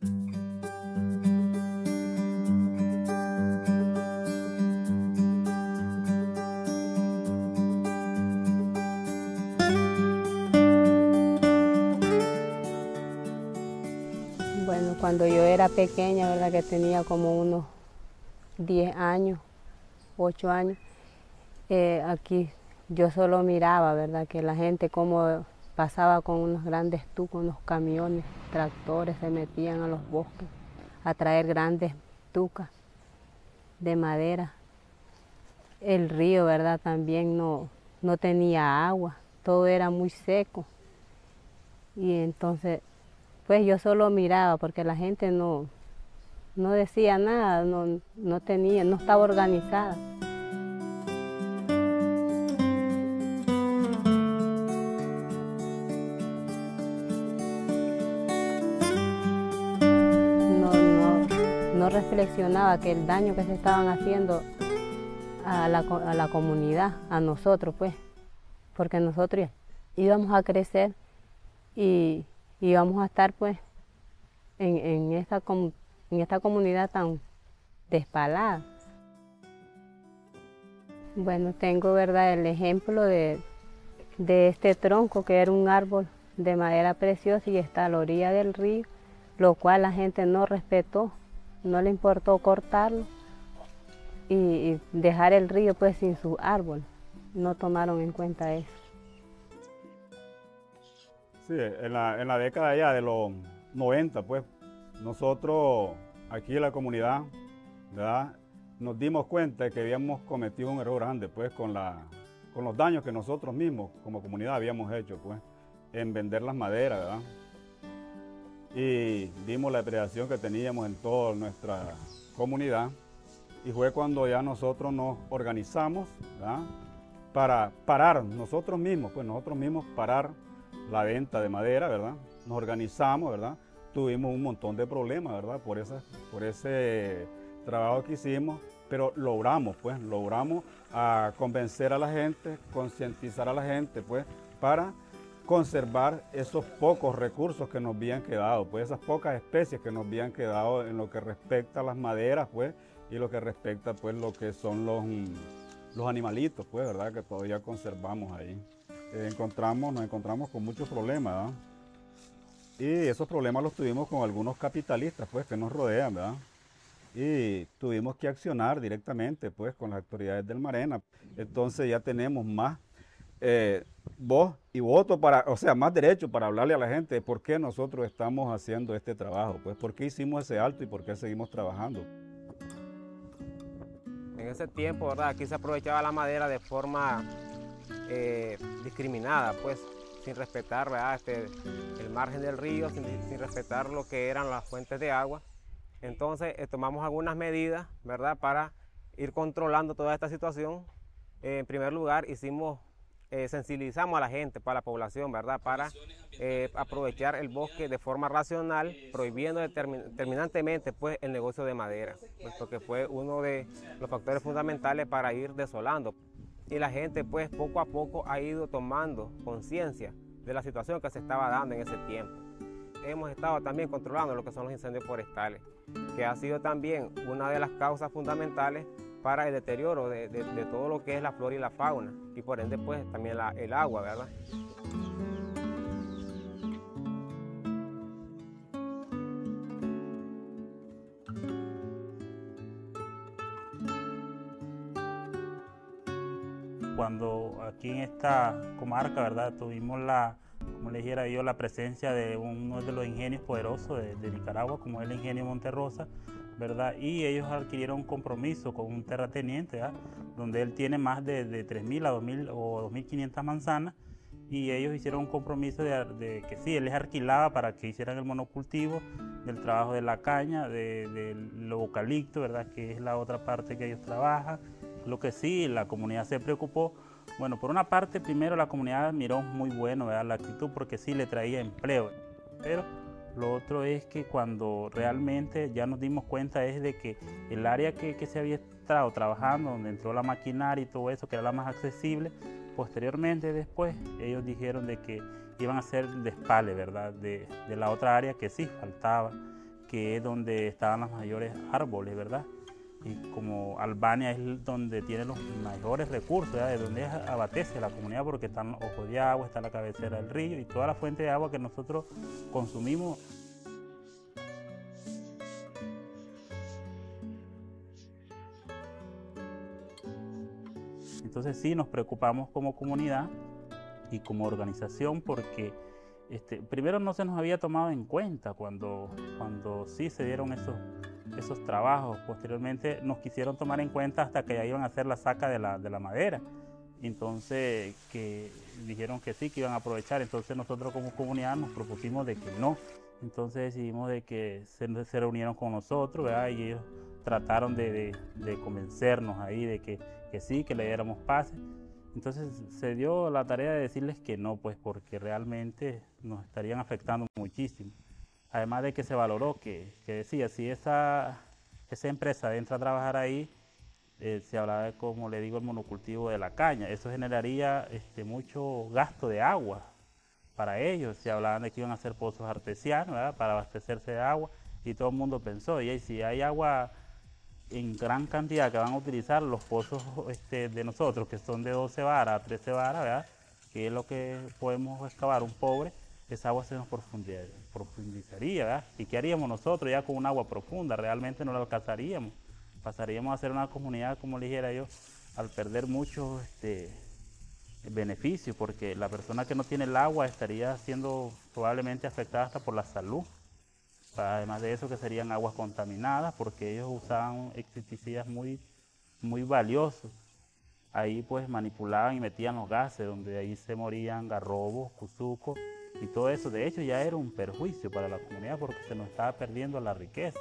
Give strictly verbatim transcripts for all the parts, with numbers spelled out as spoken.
Bueno, cuando yo era pequeña, ¿verdad? Que tenía como unos diez años, ocho años, eh, aquí yo solo miraba, ¿verdad? Que la gente como pasaba con unos grandes tucos, unos camiones, tractores, se metían a los bosques a traer grandes tucas de madera. El río, ¿verdad? También no, no tenía agua, todo era muy seco. Y entonces, pues yo solo miraba porque la gente no, no decía nada, no, no tenía, no estaba organizada. No, no, no reflexionaba que el daño que se estaban haciendo a la, a la comunidad, a nosotros pues, porque nosotros íbamos a crecer y íbamos a estar pues en, en, esta, en esta comunidad tan despalada. Bueno, tengo, ¿verdad?, el ejemplo de, de este tronco que era un árbol de madera preciosa y está a la orilla del río, lo cual la gente no respetó, no le importó cortarlo y, y dejar el río pues sin su árbol, no tomaron en cuenta eso. Sí, en la, en la década ya de los noventa, pues, nosotros aquí en la comunidad, ¿verdad?, nos dimos cuenta de que habíamos cometido un error grande, pues, con, la, con los daños que nosotros mismos como comunidad habíamos hecho, pues, en vender las maderas, ¿verdad? Y vimos la depredación que teníamos en toda nuestra comunidad y fue cuando ya nosotros nos organizamos, ¿verdad?, para parar nosotros mismos, pues nosotros mismos parar la venta de madera, ¿verdad? Nos organizamos, ¿verdad? Tuvimos un montón de problemas, ¿verdad? Por, esa, por ese trabajo que hicimos, pero logramos, pues, logramos a convencer a la gente, concientizar a la gente, pues, para conservar esos pocos recursos que nos habían quedado, pues, esas pocas especies que nos habían quedado en lo que respecta a las maderas, pues, y lo que respecta, pues, lo que son los, los animalitos, pues, ¿verdad? Que todavía conservamos ahí. Eh, encontramos, nos encontramos con muchos problemas, ¿verdad? Y esos problemas los tuvimos con algunos capitalistas, pues, que nos rodean, ¿verdad? Y tuvimos que accionar directamente, pues, con las autoridades del Marena. Entonces ya tenemos más eh, voz y voto para, o sea, más derecho para hablarle a la gente de por qué nosotros estamos haciendo este trabajo, pues, por qué hicimos ese alto y por qué seguimos trabajando. En ese tiempo, ¿verdad?, aquí se aprovechaba la madera de forma Eh, discriminada, pues, sin respetar, ¿verdad?, este, el margen del río, sin, sin respetar lo que eran las fuentes de agua. Entonces eh, tomamos algunas medidas, ¿verdad?, para ir controlando toda esta situación. Eh, en primer lugar, hicimos, eh, sensibilizamos a la gente, para la población, ¿verdad?, para eh, aprovechar el bosque de forma racional, prohibiendo determin terminantemente pues, el negocio de madera, puesto que fue uno de los factores fundamentales para ir desolando. Y la gente pues poco a poco ha ido tomando conciencia de la situación que se estaba dando en ese tiempo. Hemos estado también controlando lo que son los incendios forestales, que ha sido también una de las causas fundamentales para el deterioro de, de, de todo lo que es la flora y la fauna, y por ende pues también la, el agua, ¿verdad? Cuando aquí en esta comarca, ¿verdad?, tuvimos la, como les dijera yo, la presencia de uno de los ingenios poderosos de, de Nicaragua, como es el ingenio Monterrosa, ¿verdad?, y ellos adquirieron un compromiso con un terrateniente, ¿verdad?, donde él tiene más de, de tres mil a dos mil o dos mil quinientas manzanas, y ellos hicieron un compromiso de, de que sí, él les alquilaba para que hicieran el monocultivo del trabajo de la caña, de, de lo eucalipto, ¿verdad?, que es la otra parte que ellos trabajan. Lo que sí, la comunidad se preocupó. Bueno, por una parte, primero la comunidad miró muy bueno, ¿verdad?, la actitud, porque sí le traía empleo. Pero lo otro es que cuando realmente ya nos dimos cuenta es de que el área que, que se había estado trabajando, donde entró la maquinaria y todo eso, que era la más accesible, posteriormente después ellos dijeron de que iban a hacer el despale, ¿verdad?, de, de la otra área que sí faltaba, que es donde estaban los mayores árboles, ¿verdad? Y como Albania es donde tiene los mayores recursos, ¿verdad? De donde abastece la comunidad, porque están los ojos de agua, está la cabecera del río y toda la fuente de agua que nosotros consumimos. Entonces sí nos preocupamos como comunidad y como organización porque este, primero no se nos había tomado en cuenta cuando, cuando sí se dieron esos, esos trabajos. Posteriormente nos quisieron tomar en cuenta hasta que ya iban a hacer la saca de la, de la madera. Entonces que dijeron que sí, que iban a aprovechar. Entonces nosotros como comunidad nos propusimos de que no. Entonces decidimos de que se, se reunieron con nosotros, ¿verdad? Y ellos trataron de, de, de convencernos ahí de que, que sí, que le diéramos pase. Entonces se dio la tarea de decirles que no, pues porque realmente nos estarían afectando muchísimo. Además de que se valoró que, que decía, si esa, esa empresa entra a trabajar ahí, eh, se hablaba de, como le digo, el monocultivo de la caña. Eso generaría este, mucho gasto de agua para ellos. Se hablaban de que iban a hacer pozos artesianos, ¿verdad?, para abastecerse de agua, y todo el mundo pensó, y si hay agua en gran cantidad que van a utilizar los pozos este, de nosotros, que son de doce varas a trece varas, ¿verdad?, que es lo que podemos excavar un pobre, esa agua se nos profundizaría, ¿verdad? ¿Y qué haríamos nosotros ya con un agua profunda? Realmente no la alcanzaríamos. Pasaríamos a ser una comunidad, como le dijera yo, al perder muchos este, beneficios, porque la persona que no tiene el agua estaría siendo probablemente afectada hasta por la salud. Además de eso, que serían aguas contaminadas, porque ellos usaban insecticidas muy, muy valiosos. Ahí pues manipulaban y metían los gases, donde ahí se morían garrobos, cuzucos y todo eso. De hecho ya era un perjuicio para la comunidad porque se nos estaba perdiendo la riqueza.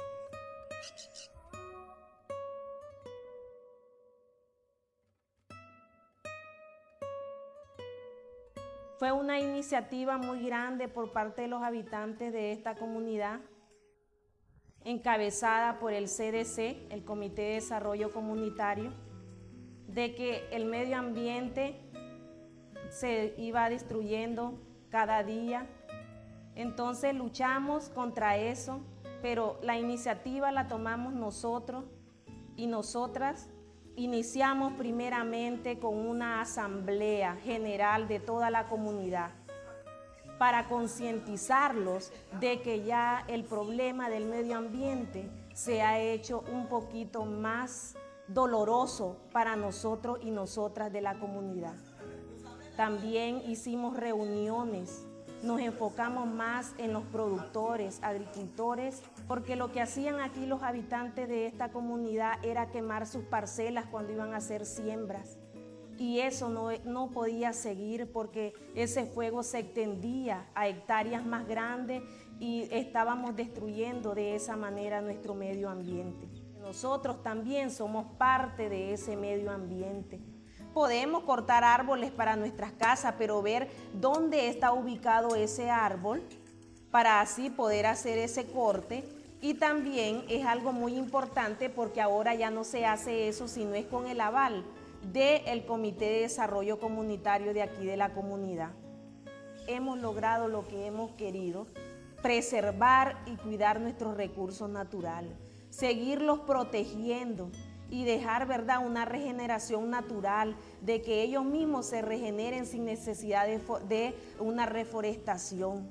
Fue una iniciativa muy grande por parte de los habitantes de esta comunidad, encabezada por el C D C, el Comité de Desarrollo Comunitario, de que el medio ambiente se iba destruyendo cada día. Entonces luchamos contra eso, pero la iniciativa la tomamos nosotros y nosotras. Iniciamos primeramente con una asamblea general de toda la comunidad para concientizarlos de que ya el problema del medio ambiente se ha hecho un poquito más doloroso para nosotros y nosotras de la comunidad. También hicimos reuniones, nos enfocamos más en los productores, agricultores, porque lo que hacían aquí los habitantes de esta comunidad era quemar sus parcelas cuando iban a hacer siembras. Y eso no, no podía seguir porque ese fuego se extendía a hectáreas más grandes y estábamos destruyendo de esa manera nuestro medio ambiente. Nosotros también somos parte de ese medio ambiente. Podemos cortar árboles para nuestras casas, pero ver dónde está ubicado ese árbol para así poder hacer ese corte. Y también es algo muy importante porque ahora ya no se hace eso si no es con el aval del Comité de Desarrollo Comunitario de aquí de la comunidad. Hemos logrado lo que hemos querido, preservar y cuidar nuestros recursos naturales, seguirlos protegiendo y dejar, ¿verdad?, una regeneración natural, de que ellos mismos se regeneren sin necesidad de, de una reforestación.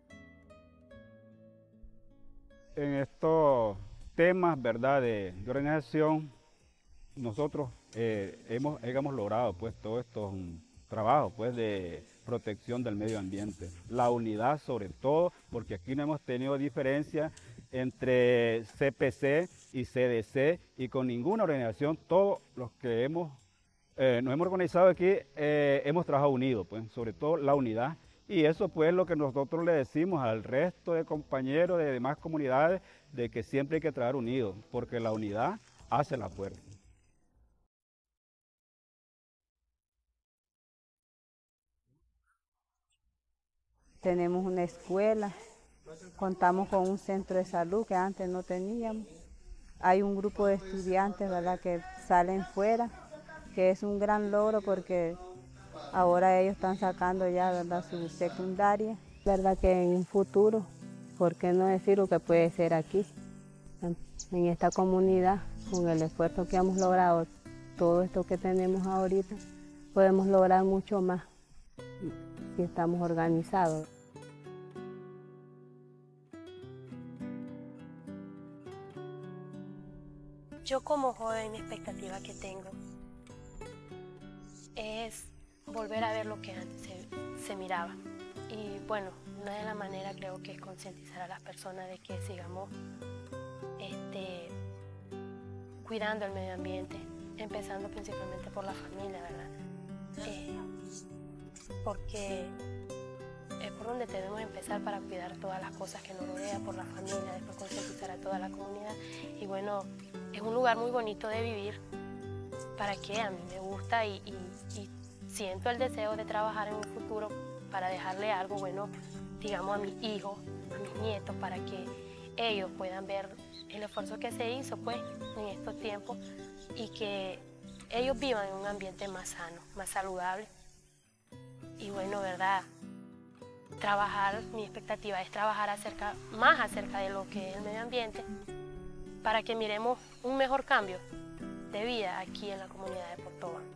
En estos temas, ¿verdad?, de, de organización, nosotros eh, hemos, hemos logrado pues todos estos trabajos pues de protección del medio ambiente. La unidad sobre todo, porque aquí no hemos tenido diferencia entre C P C y C D C, y con ninguna organización, todos los que hemos, eh, nos hemos organizado aquí, eh, hemos trabajado unidos, pues, sobre todo la unidad. Y eso pues es lo que nosotros le decimos al resto de compañeros de demás comunidades, de que siempre hay que trabajar unidos, porque la unidad hace la fuerza. Tenemos una escuela, contamos con un centro de salud que antes no teníamos. Hay un grupo de estudiantes, ¿verdad?, que salen fuera, que es un gran logro porque ahora ellos están sacando ya, ¿verdad?, su secundaria. ¿Verdad?, que en un futuro ¿por qué no decir lo que puede ser aquí? En esta comunidad, con el esfuerzo que hemos logrado, todo esto que tenemos ahorita, podemos lograr mucho más si estamos organizados. Yo como joven, mi expectativa que tengo es volver a ver lo que antes se, se miraba. Y bueno, una de las maneras creo que es concientizar a las personas de que sigamos este, cuidando el medio ambiente, empezando principalmente por la familia, ¿verdad? Eh, porque es por donde debemos empezar para cuidar todas las cosas que nos rodean, por la familia, después concientizar a toda la comunidad. Y bueno, es un lugar muy bonito de vivir. ¿Para qué? A mí me gusta y, y, y siento el deseo de trabajar en un futuro para dejarle algo bueno, digamos, a mis hijos, a mis nietos, para que ellos puedan ver el esfuerzo que se hizo pues, en estos tiempos y que ellos vivan en un ambiente más sano, más saludable. Y bueno, ¿verdad? Trabajar, mi expectativa es trabajar acerca, más acerca de lo que es el medio ambiente para que miremos un mejor cambio de vida aquí en la comunidad de Portoa.